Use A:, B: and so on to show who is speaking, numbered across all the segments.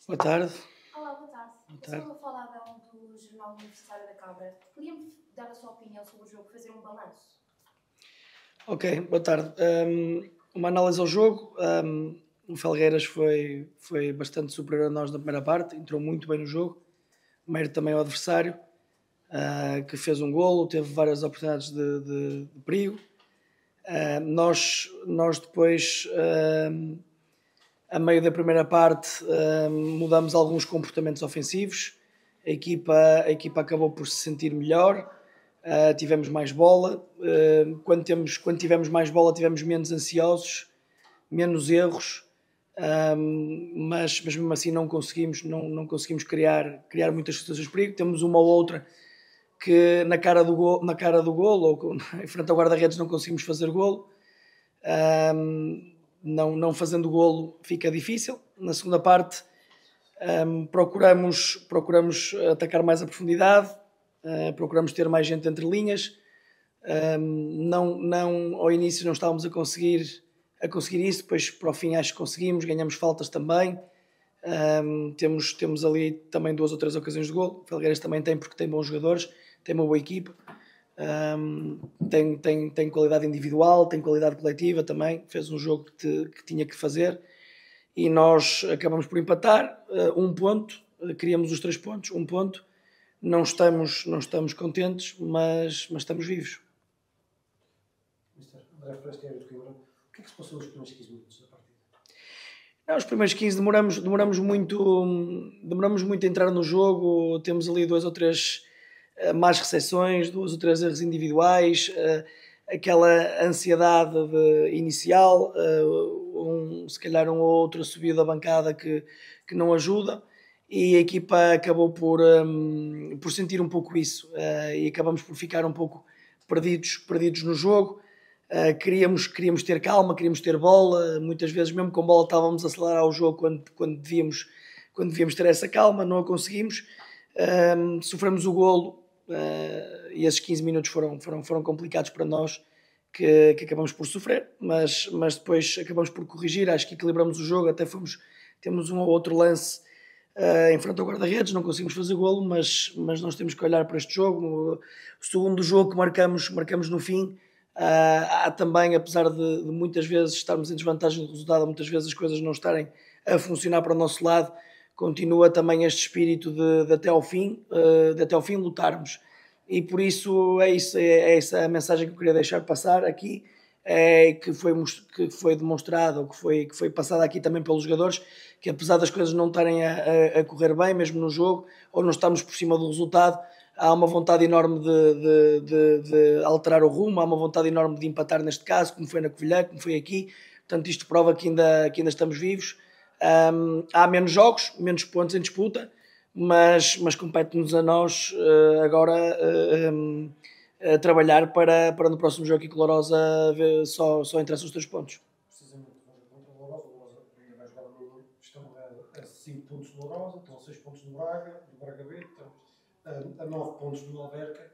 A: Boa tarde.
B: Olá, boa tarde.
A: Boa
B: Eu
A: tarde.
B: sou a Faladão do Jornal Universitário da Câmara. Podia-me dar a sua opinião sobre o jogo, fazer um balanço?
A: Ok, boa tarde. Uma análise ao jogo. O Felgueiras foi bastante superior a nós na primeira parte, entrou muito bem no jogo. Mérito também ao adversário, que fez um golo, teve várias oportunidades de perigo. Nós depois, a meio da primeira parte, mudamos alguns comportamentos ofensivos. A equipa acabou por se sentir melhor. Tivemos mais bola. Quando tivemos mais bola, tivemos menos ansiosos, menos erros, mas mesmo assim não conseguimos criar muitas situações de perigo. Temos uma ou outra que na cara do golo ou em frente ao guarda-redes não conseguimos fazer golo. Não fazendo golo fica difícil. Na segunda parte procuramos atacar mais a profundidade, procuramos ter mais gente entre linhas. Ao início não estávamos a conseguir isso, depois para o fim acho que conseguimos, ganhamos faltas também. Temos ali também 2 ou 3 ocasiões de golo. O Felgueiras também tem, porque tem bons jogadores, tem uma boa equipa, tem qualidade individual, tem qualidade coletiva também, fez um jogo que tinha que fazer e nós acabamos por empatar. 1 ponto, queríamos os 3 pontos, 1 ponto. Não estamos contentes, mas estamos vivos.
C: André Foresteiro de Coimbra, o que é que se passou nos primeiros 15 minutos da partida?
A: Os primeiros 15 demoramos muito a entrar no jogo. Temos ali 2 ou 3 más recepções, 2 ou 3 erros individuais, aquela ansiedade inicial, se calhar um ou outro subiu da bancada que não ajuda, e a equipa acabou por sentir um pouco isso, e acabamos por ficar um pouco perdidos no jogo. Queríamos ter calma, queríamos ter bola. Muitas vezes, mesmo com bola, estávamos a acelerar o jogo quando devíamos ter essa calma. Não a conseguimos. Sofremos o golo, e esses 15 minutos foram complicados para nós, que acabamos por sofrer, mas depois acabamos por corrigir. Acho que equilibramos o jogo, até temos um ou outro lance em frente ao guarda-redes, não conseguimos fazer golo, mas nós temos que olhar para este jogo. O segundo jogo que marcamos no fim, há também, apesar de muitas vezes estarmos em desvantagem do resultado, muitas vezes as coisas não estarem a funcionar para o nosso lado, continua também este espírito de até ao fim lutarmos. E por isso é essa a mensagem que eu queria deixar passar aqui, que foi demonstrado, ou que foi passada aqui também pelos jogadores, que apesar das coisas não estarem a correr bem, mesmo no jogo, ou não estamos por cima do resultado, há uma vontade enorme de alterar o rumo, há uma vontade enorme de empatar neste caso, como foi na Covilhã, como foi aqui. Portanto, isto prova que ainda estamos vivos. Há menos jogos, menos pontos em disputa, mas compete-nos a nós agora trabalhar para no próximo jogo aqui com Lourosa só interessa os 3 pontos.
C: Precisamente contra o Lourosa ainda vai jogar no Nuno. Estão a 5 pontos do Lourosa, estão a 6 pontos do Braga, do Braga B, estão a 9 pontos do Alverca.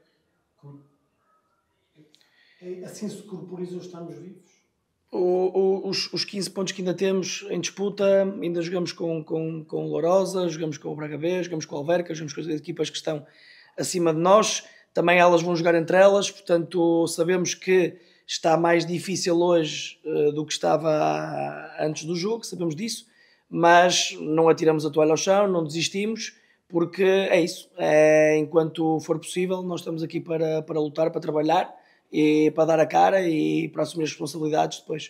C: Assim se corporizam, estamos vivos?
A: Os 15 pontos que ainda temos em disputa, ainda jogamos com o Lourosa, jogamos com o Braga B, jogamos com o Alverca, jogamos com as equipas que estão acima de nós. Também elas vão jogar entre elas, portanto sabemos que está mais difícil hoje do que estava antes do jogo, sabemos disso, mas não atiramos a toalha ao chão, não desistimos, porque é isso. Enquanto for possível, nós estamos aqui para lutar, para trabalhar, e para dar a cara e para assumir as responsabilidades depois.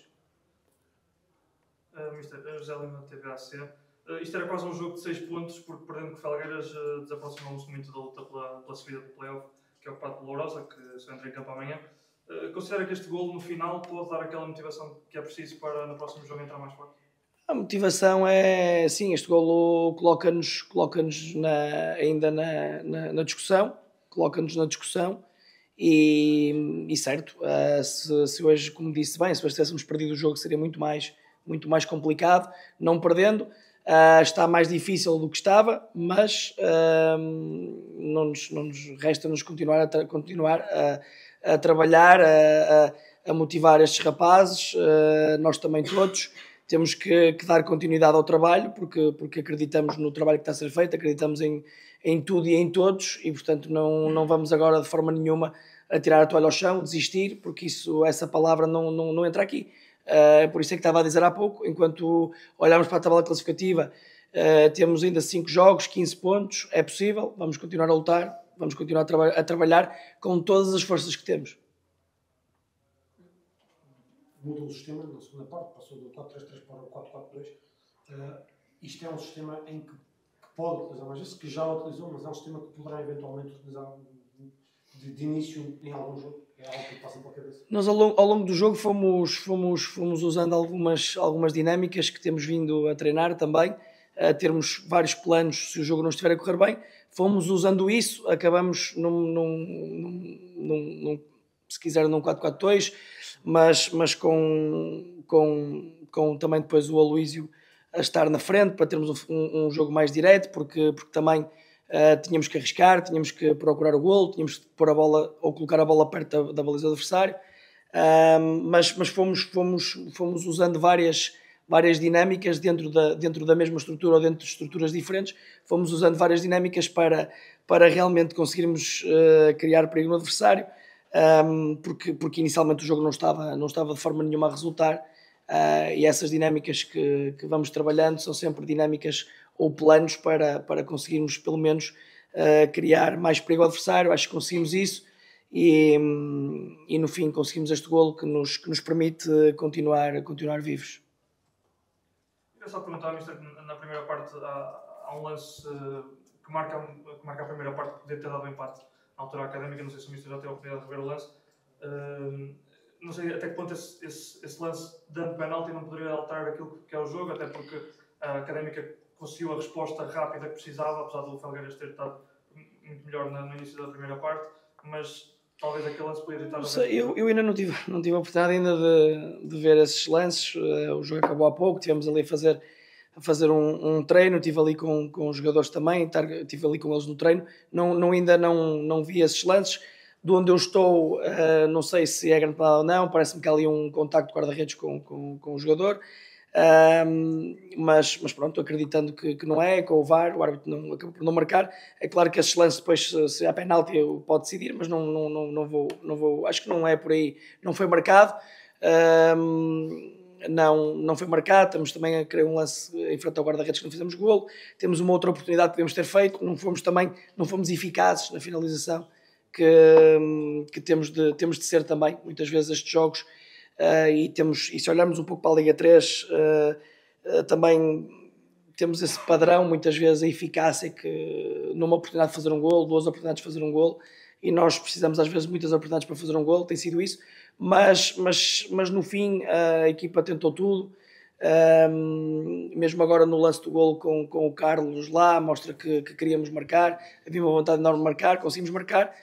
D: Mister José Lima, TVAC. Isto era quase um jogo de 6 pontos, porque perdendo que o Felgueiras desaproximou-se muito da luta pela subida do play-off, que é ocupado pelo Lourosa, que só entra em campo amanhã. Considera que este golo no final pode dar aquela motivação que é preciso para no próximo jogo entrar mais forte?
A: A motivação é, sim, este golo coloca-nos ainda na discussão, coloca-nos na discussão. E certo, se hoje, como disse bem, se hoje tivéssemos perdido o jogo seria muito mais complicado. Não perdendo, está mais difícil do que estava, mas não nos resta-nos continuar a trabalhar, a motivar estes rapazes, nós também todos. temos que dar continuidade ao trabalho, porque acreditamos no trabalho que está a ser feito, acreditamos em tudo e em todos, e portanto não vamos agora de forma nenhuma a tirar a toalha ao chão, desistir, porque essa palavra não entra aqui. Por isso é que estava a dizer há pouco, enquanto olhamos para a tabela classificativa, temos ainda 5 jogos, 15 pontos, é possível, vamos continuar a lutar, vamos continuar a trabalhar com todas as forças que temos.
C: Mudou o sistema na segunda parte, passou do 4-3-3 para o 4-4-2. Isto é um sistema em que pode utilizar mais vezes, que já utilizou, mas é um sistema que poderá eventualmente utilizar de início em algum jogo. É algo que passa pela cabeça.
A: Nós ao longo do jogo fomos usando algumas dinâmicas que temos vindo a treinar também, a termos vários planos se o jogo não estiver a correr bem. Fomos usando isso, acabamos se quiser num 4-4-2, mas com também depois o Aloísio a estar na frente para termos um jogo mais direto, porque também tínhamos que arriscar, tínhamos que procurar o golo, tínhamos que pôr a bola ou colocar a bola perto da baliza do adversário, mas fomos usando várias dinâmicas dentro da mesma estrutura ou dentro de estruturas diferentes, fomos usando várias dinâmicas para realmente conseguirmos criar perigo no adversário, porque inicialmente o jogo não estava de forma nenhuma a resultar, e essas dinâmicas que vamos trabalhando são sempre dinâmicas ou planos para conseguirmos pelo menos criar mais perigo ao adversário. Acho que conseguimos isso e no fim conseguimos este golo que nos permite continuar vivos.
D: Eu só perguntar, Mister, na primeira parte há um lance que marca a primeira parte, que podia ter dado empate na altura académica. Não sei se o Mister já teve a oportunidade de ver o lance. Não sei até que ponto esse lance dando penalti não poderia alterar aquilo que é o jogo, até porque a académica conseguiu a resposta rápida que precisava, apesar do Felgueiras ter estado muito melhor no início da primeira parte, mas talvez aquele lance podia editar...
A: Eu ainda não tive a oportunidade ainda de ver esses lances. O jogo acabou há pouco, estivemos ali a fazer um treino, estive ali com os jogadores também, estive ali com eles no treino, ainda não vi esses lances. De onde eu estou, não sei se é grande penalidade ou não, parece-me que há ali um contacto de guarda-redes com o jogador, mas pronto, acreditando que não é, com o VAR, o árbitro acabou por não marcar. É claro que esses lances depois, se há penalti, pode decidir, mas não vou, acho que não é por aí, não foi marcado, não foi marcado. Temos também a querer um lance em frente ao guarda-redes que não fizemos golo, temos uma outra oportunidade que podemos ter feito, não fomos eficazes na finalização, que temos de ser também, muitas vezes estes jogos, e se olharmos um pouco para a Liga 3, também temos esse padrão, muitas vezes a eficácia, que numa oportunidade de fazer um golo, 2 oportunidades de fazer um golo, e nós precisamos às vezes muitas oportunidades para fazer um golo, tem sido isso, mas no fim a equipa tentou tudo, mesmo agora no lance do golo com o Carlos lá, mostra que queríamos marcar, havia uma vontade enorme de marcar, conseguimos marcar.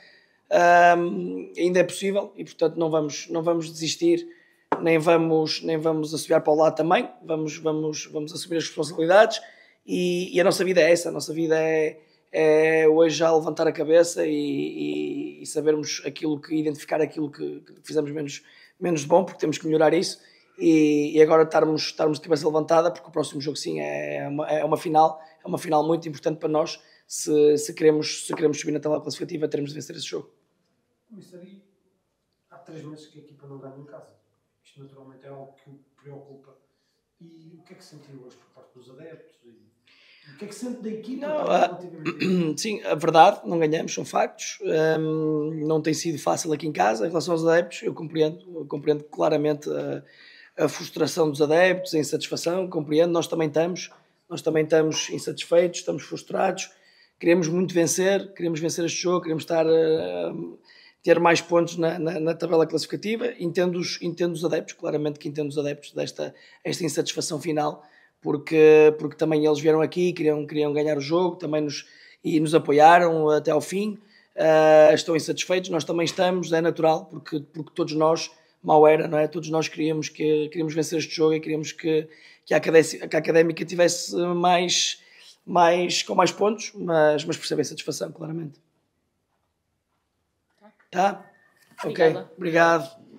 A: Ainda é possível e portanto não vamos desistir, nem vamos assobiar para o lado também, vamos assumir as responsabilidades e a nossa vida é essa, a nossa vida é hoje já levantar a cabeça e sabermos identificar aquilo que fizemos menos de bom, porque temos que melhorar isso e agora estarmos de cabeça levantada, porque o próximo jogo sim é uma final muito importante para nós. Se queremos subir na tabela classificativa, teremos de vencer esse jogo.
C: Mister, há 3 meses que a equipa não ganha em casa. Isto naturalmente é algo que o preocupa. E o que é que sentiu hoje por parte dos adeptos? E o que é que sente da equipa?
A: Sim, a verdade, não ganhamos, são factos. Não tem sido fácil aqui em casa. Em relação aos adeptos, eu compreendo claramente a frustração dos adeptos, a insatisfação, compreendo. Nós também estamos insatisfeitos, estamos frustrados. Queremos muito vencer este jogo, queremos ter mais pontos na tabela classificativa. Entendo os adeptos, claramente que entendo os adeptos desta insatisfação final, porque também eles vieram aqui, queriam ganhar o jogo, também nos apoiaram até ao fim, estão insatisfeitos, nós também estamos, é natural, porque todos nós, mal era, não é? Todos nós queríamos vencer este jogo e queríamos que a Académica tivesse com mais pontos, mas percebem a satisfação, claramente. Tá? Ok, obrigado.